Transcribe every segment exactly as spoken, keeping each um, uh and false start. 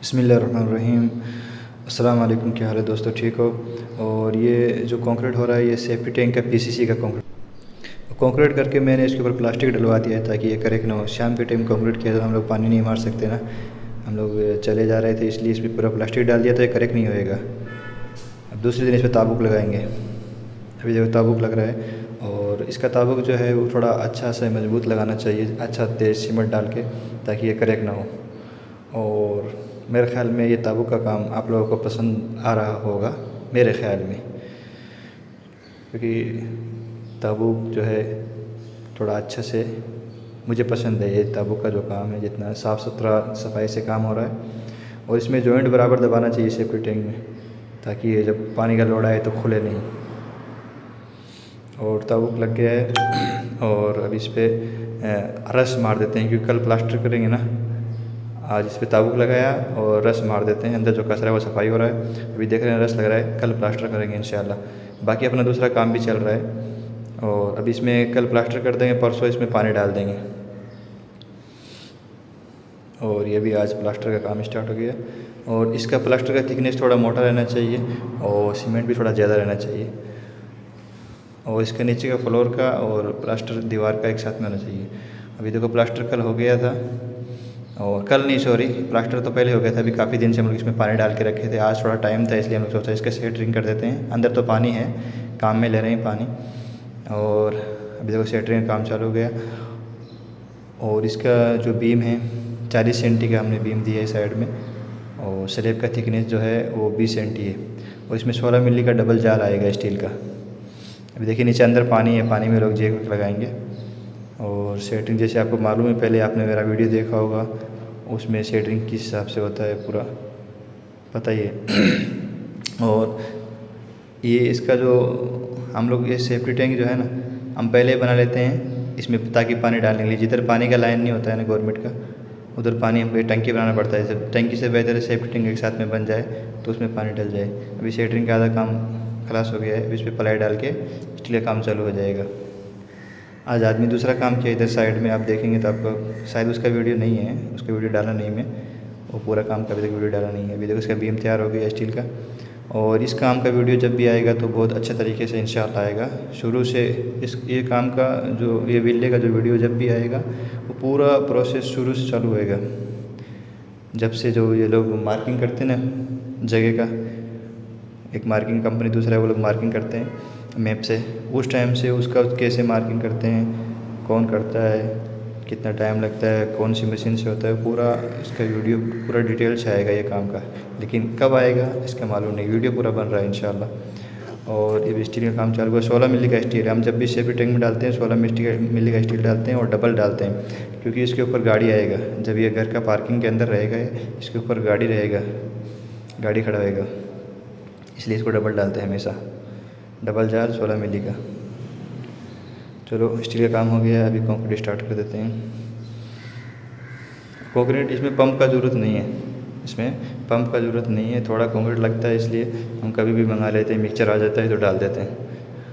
बिस्मिल्लाहिर्रहमानिर्रहीम। अस्सलाम वालेकुम। क्या हाल है दोस्तों, ठीक हो? और ये जो कंक्रीट हो रहा है ये सेफ्टी टैंक का पीसीसी का कंक्रीट कंक्रीट करके मैंने इसके ऊपर प्लास्टिक डलवा दिया है ताकि ये करेक्ट ना हो। शाम के टाइम कंक्रीट किया तो हम लोग पानी नहीं मार सकते ना, हम लोग चले जा रहे थे इसलिए इसमें पूरा प्लास्टिक डाल दिया तो ये करेक्ट नहीं होएगा। अब दूसरे दिन इस पर ताबुक लगाएंगे। अभी देखो ताबुक लग रहा है और इसका ताबुक जो है वो थोड़ा अच्छा से मजबूत लगाना चाहिए, अच्छा तेज़ सीमेंट डाल के, ताकि ये करेक्ट ना हो। और मेरे ख़्याल में ये ताबुक का काम आप लोगों को पसंद आ रहा होगा मेरे ख़्याल में, क्योंकि ताबुक जो है थोड़ा अच्छा से मुझे पसंद है। ये ताबुक का जो काम है जितना साफ़ सुथरा सफाई से काम हो रहा है, और इसमें जॉइंट बराबर दबाना चाहिए सेफ्टी टैंक में, ताकि ये जब पानी का लोड आए तो खुले नहीं। और ताबुक लग गया है और अब इस पर रस मार देते हैं, क्योंकि कल प्लास्टर करेंगे ना। आज इस पर ताबुक लगाया और रस मार देते हैं, अंदर जो कचरा है वो सफाई हो रहा है। अभी देख रहे हैं रस लग रहा है, कल प्लास्टर करेंगे इंशाल्लाह। बाकी अपना दूसरा काम भी चल रहा है और अभी इसमें कल प्लास्टर कर देंगे, परसों इसमें पानी डाल देंगे। और ये भी आज प्लास्टर का काम स्टार्ट हो गया। और इसका प्लास्टर का थिकनेस थोड़ा मोटा रहना चाहिए और सीमेंट भी थोड़ा ज़्यादा रहना चाहिए। और इसके नीचे का फ्लोर का और प्लास्टर दीवार का एक साथ में होना चाहिए। अभी देखो प्लास्टर कल हो गया था, और कल नहीं सॉरी प्लास्टर तो पहले हो गया था। अभी काफ़ी दिन से हम लोग इसमें पानी डाल के रखे थे, आज थोड़ा टाइम था इसलिए हम लोग सोचा इसका सेटरिंग कर देते हैं। अंदर तो पानी है, काम में ले रहे हैं पानी। और अभी देखो सेटरिंग का काम चालू हो गया। और इसका जो बीम है चालीस सेंटी का हमने बीम दिया है साइड में, और स्लैब का थिकनेस जो है वो बीस सेंटी है। और इसमें सोलह मिली का डबल जाल आएगा स्टील का। अभी देखिए नीचे अंदर पानी है, पानी में लोग जैक लगाएंगे। और सेटरिंग जैसे आपको मालूम है, पहले आपने मेरा वीडियो देखा होगा, उसमें सेटरिंग किस हिसाब से होता है पूरा पता ही है। और ये इसका जो हम लोग ये सेफ्टी टैंक जो है ना, हम पहले बना लेते हैं इसमें ताकि पानी डालने के लिए। जिधर पानी का लाइन नहीं होता है ना गवर्नमेंट का, उधर पानी हमको टंकी बनाना पड़ता है। जब टंकी से बेहतर है सेफ्टी टैंक एक साथ में बन जाए तो उसमें पानी डल जाए। अभी सेटरिंग का आधा काम खलास हो गया है, अभी इस पर प्लाई डाल के स्टील का काम चालू हो जाएगा। आज आदमी दूसरा काम किया इधर साइड में, आप देखेंगे तो आपको शायद उसका वीडियो नहीं है, उसका वीडियो डाला नहीं मैं, वो पूरा काम का अभी तक वीडियो डाला नहीं है। अभी देखो इसका बीम तैयार हो गया स्टील का। और इस काम का वीडियो जब भी आएगा तो बहुत अच्छे तरीके से इंशाल्लाह आएगा। शुरू से इस ये काम का जो ये विले का जो वीडियो जब भी आएगा वो पूरा प्रोसेस शुरू से चालू होएगा। जब से जो ये लोग मार्किंग करते हैं ना जगह का, एक मार्किंग कंपनी दूसरा है, वो लोग मार्किंग करते हैं मैप से, उस टाइम से उसका कैसे मार्किंग करते हैं, कौन करता है, कितना टाइम लगता है, कौन सी मशीन से होता है, पूरा इसका वीडियो पूरा डिटेल से आएगा ये काम का। लेकिन कब आएगा इसका मालूम नहीं, वीडियो पूरा बन रहा है इंशाल्लाह। और ये स्टील का काम चालू हुआ। सोलह मिली का स्टील, हम जब भी सेफ्टी टैंक में डालते हैं सोलह मिली का स्टील डालते हैं और डबल डालते हैं, क्योंकि इसके ऊपर गाड़ी आएगा। जब ये घर का पार्किंग के अंदर रहेगा, इसके ऊपर गाड़ी रहेगा, गाड़ी खड़ा रहेगा, इसलिए इसको डबल डालते हैं हमेशा। डबल जाल सोलह मिली का। चलो स्टील का काम हो गया, अभी कंक्रीट स्टार्ट कर देते हैं। कंक्रीट इसमें पंप का ज़रूरत नहीं है, इसमें पंप का ज़रूरत नहीं है, थोड़ा कंक्रीट लगता है इसलिए हम कभी भी मंगा लेते हैं, मिक्सचर आ जाता है तो डाल देते हैं।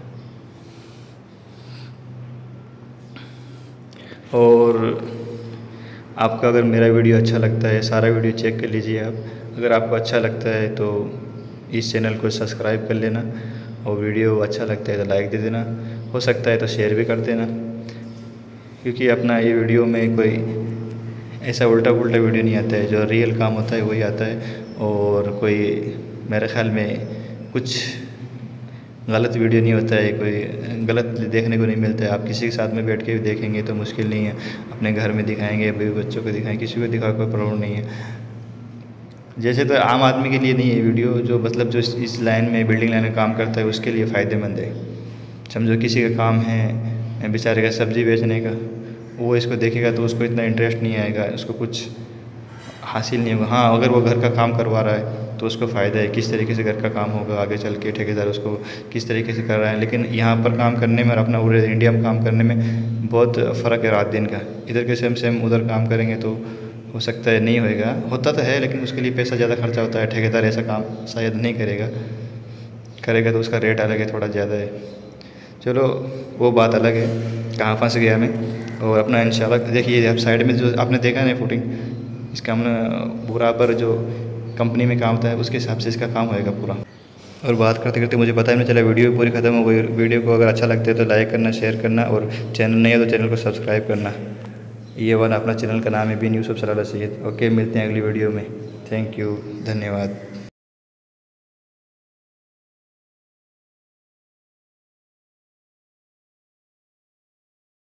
और आपका अगर मेरा वीडियो अच्छा लगता है, सारा वीडियो चेक कर लीजिए आप। अगर आपको अच्छा लगता है तो इस चैनल को सब्सक्राइब कर लेना, और वीडियो अच्छा लगता है तो लाइक दे देना, हो सकता है तो शेयर भी कर देना, क्योंकि अपना ये वीडियो में कोई ऐसा उल्टा पुल्टा वीडियो नहीं आता है, जो रियल काम होता है वही आता है। और कोई मेरे ख़्याल में कुछ गलत वीडियो नहीं होता है, कोई गलत देखने को नहीं मिलता है। आप किसी के साथ में बैठ के भी देखेंगे तो मुश्किल नहीं है, अपने घर में दिखाएंगे, बेबी बच्चों को दिखाएंगे, किसी को दिखा कोई प्रॉब्लम नहीं है। जैसे तो आम आदमी के लिए नहीं है वीडियो, जो मतलब जो इस लाइन में बिल्डिंग लाइन में काम करता है उसके लिए फ़ायदेमंद है। समझो किसी का काम है बेचारे का सब्ज़ी बेचने का, वो इसको देखेगा तो उसको इतना इंटरेस्ट नहीं आएगा, उसको कुछ हासिल नहीं होगा। हाँ, अगर वो घर का काम करवा रहा है तो उसको फ़ायदा है, किस तरीके से घर का काम होगा आगे चल के, ठेकेदार उसको किस तरीके से कर रहा है। लेकिन यहाँ पर काम करने में और अपना पूरे इंडिया में काम करने में बहुत फ़र्क है रात दिन का। इधर के सेम सेम उधर काम करेंगे तो हो सकता है नहीं होएगा, होता तो है लेकिन उसके लिए पैसा ज़्यादा खर्चा होता है। ठेकेदार ऐसा काम शायद नहीं करेगा, करेगा तो उसका रेट अलग है, थोड़ा ज़्यादा है। चलो वो बात अलग है, कहाँ फंस गया मैं। और अपना इंशाल्लाह देखिए आप साइड में जो आपने देखा ना फुटिंग, इसका हम बराबर जो कंपनी में काम होता है उसके हिसाब से इसका काम होएगा पूरा। और बात करते करते मुझे पता ही नहीं चला वीडियो पूरी ख़त्म हो गई। वीडियो को अगर अच्छा लगता है तो लाइक करना, शेयर करना, और चैनल नहीं है तो चैनल को सब्सक्राइब करना। ये वाला अपना चैनल का नाम है बीन यूसुफ सलाल सैयद। ओके, मिलते हैं अगली वीडियो में। थैंक यू, धन्यवाद।